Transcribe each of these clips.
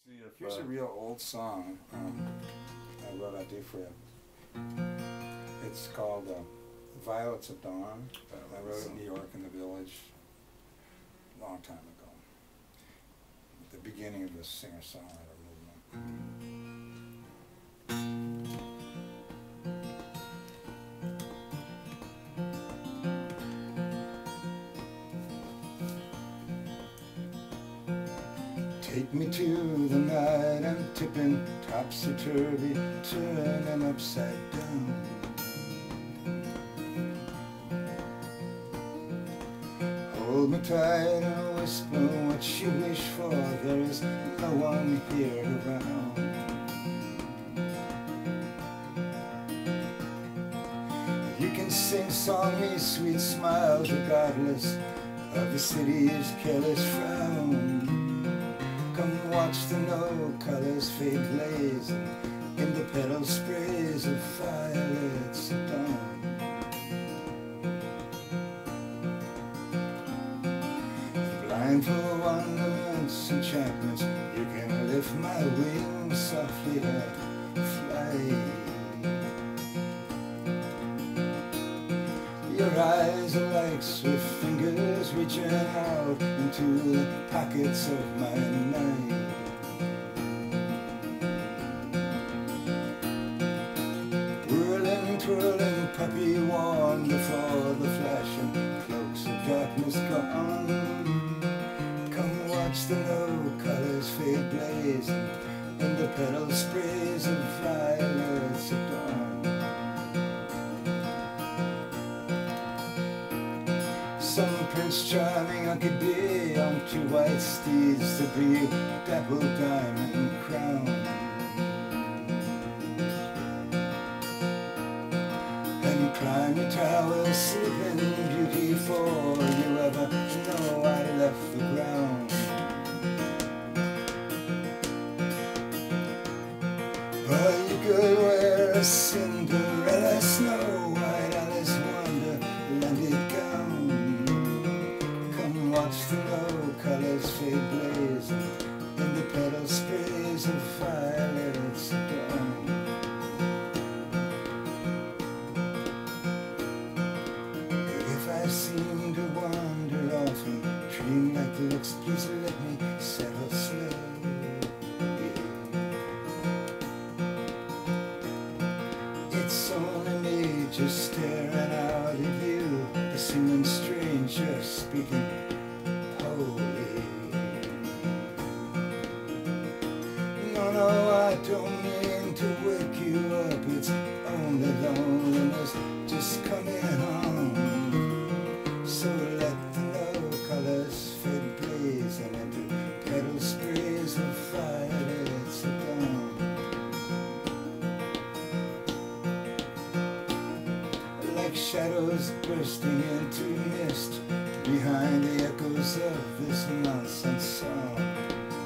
See if, Here's a real old song I wrote I do for you. It's called Violets of Dawn. I wrote it in New York in the Village a long time ago, at the beginning of the singer-songwriter movement. Take me to the night I'm tipping topsy-turvy, turning upside down. Hold me tight and whisper what you wish for, there is no one here around. You can sing songy sweet smiles regardless of the city's careless frown. Come watch the no-colors fade blazing in the petal sprays of violets at dawn. Blind for wonderments, enchantments, you can lift my wings softly to fly. Your eyes are like swift fingers reaching out into the pockets of my night. Whirling, twirling, puppy worn before the flashing cloaks of darkness gone. Come watch the no-colors fade blazing in the petal sprays of violets at dawn. Some Prince Charming I could be on two white steeds to bring you dappled diamond crown. And climb your tower, sleeping beauty, for you ever know I left the ground. Oh, you could wear a Cinderella Snow White Alice Wonderland gown. Watch the no-colors fade blazing in the petal sprays of violets at dawn. If I seem to wander off and dream like the looks, please let me settle slowly. It's only me just staring out at you, the singing stranger speaking holy. No, I don't mean to wake you up, it's only loneliness just coming on. So let the no-colors fade blazing into petal sprays of violets at dawn. Like shadows bursting into mist behind the echoes of this nonsense song.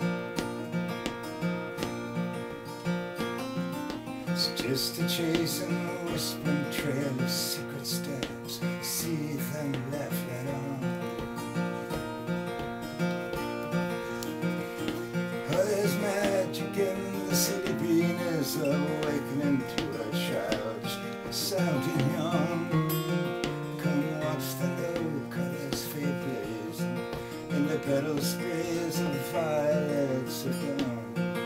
It's just a chase and a whispering trail of secret steps, seethe and laugh right on. Oh, there's magic in the sleepiness of awakening to a childish sounding yawn. Come watch the no-colors fade blazing in the petal sprays of violets at dawn.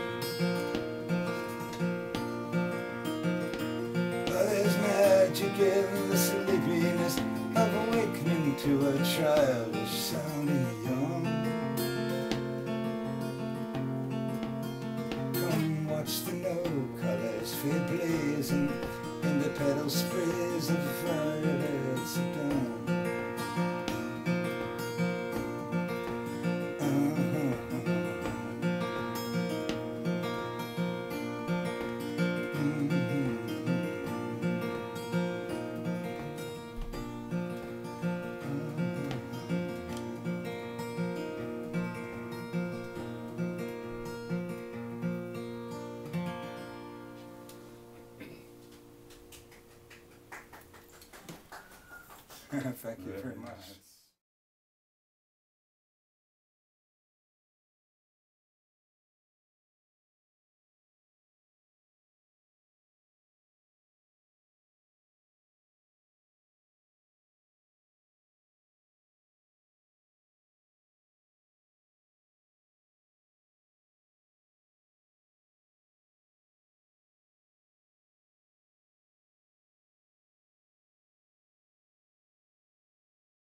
Oh, there's magic in the sleepiness of awakening to a childish sounding yawn. Come watch the no-colors fade blazing in the petal sprays of violets at dawn. Thank you very much.